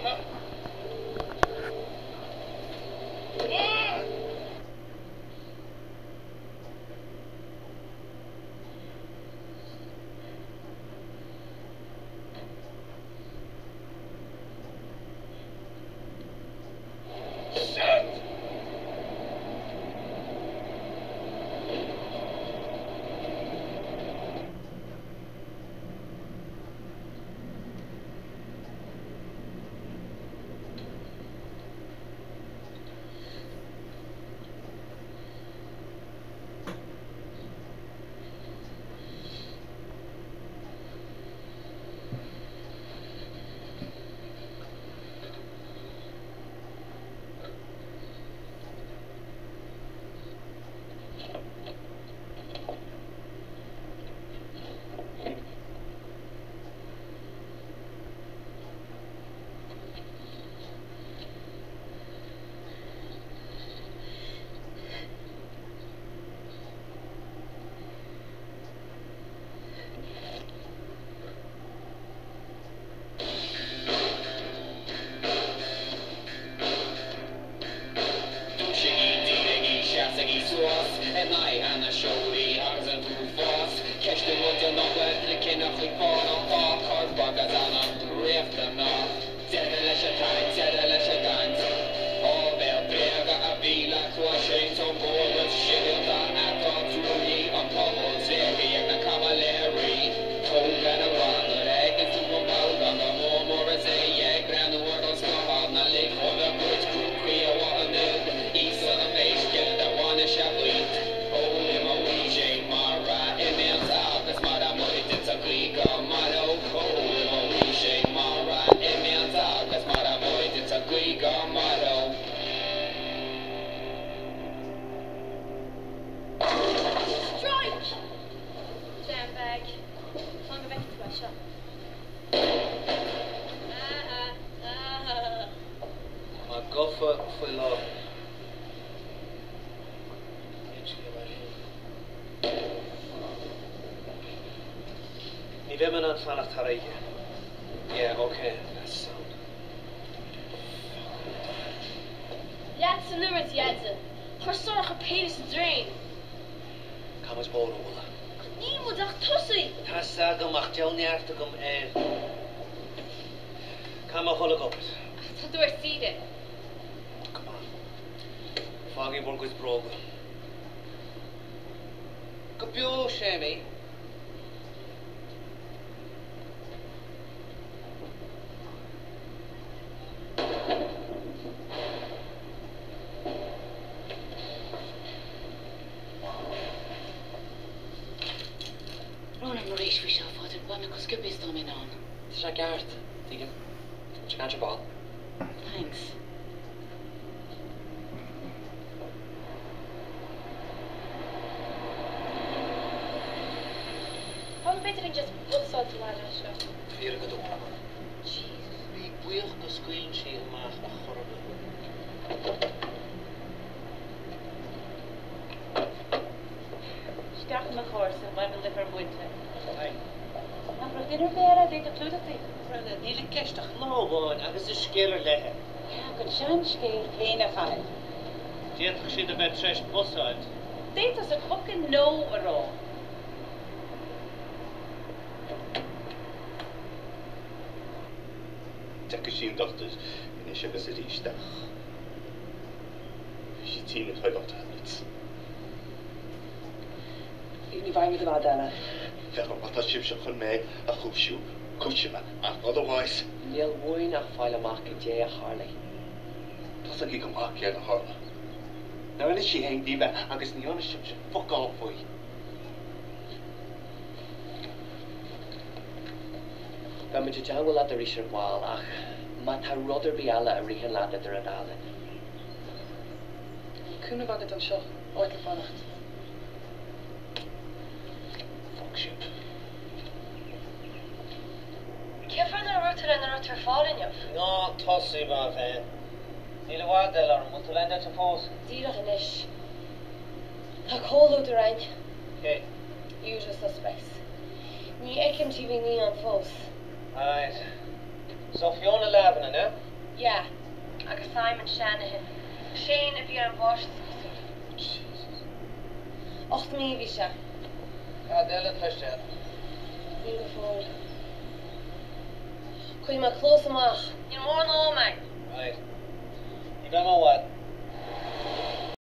Yeah, okay, that's sound. Laatste nummers, Jensen. Verzorgen Peters drain. Kam eens boven, Ola. Niemand dacht tussie. Tassa gemacht, jou nervig om Kam maar volk op. Ga door, zie je. Come on. Foggy work is broken. Kapio, Shammy. Garth, Tegan. You got your ball. Thanks. How better than just put salt to my show? Here we go. Jesus. We will the screen she and math a horrible. Start my course and I will live winter. Hey. Maar dinner bear, denk ik dat het. Brennan, nearly catch the glowon, agus a scaler lehe. Ja, good chance scale, geen afhaal. Diet should have been trash bus out. Dit is a fucking no at all. Take a sheen doctors in a sugar city stach. She seen it, I got tablets. Niet waar met de wadellen. Verder wat dat ship van mij a hoofdshoe, kuchima, and otherwise. Neil woy nach file market jay a Harley. Dat is ik gemaakt hier naar Harlem. Nou en is she hang diva, agus niet on a ship, fuck off boy. Dan moet je jangle laten Richard Wall, ach, maar haar rodder bij alle a richen laten er adalen. Kunnen we het ook zo ooit vannacht? Ship. Kefir na rutar en rutar fallen you? No, tossi ba fan. Nila wadel ar mutulenda to pose. Dira hanish. Ha call out the rank. Okay. Usual suspects. Ni ekim TV ni on false. Alright. So Fiona Lavin, eh? Yeah. Agus Simon Shanahan. Shane a bhí an bháist. 8,000 bhí se. Déile tuiste. Níl go fóil. Chuig mar clós amach. Ní mór nó me. Right. You don't know what?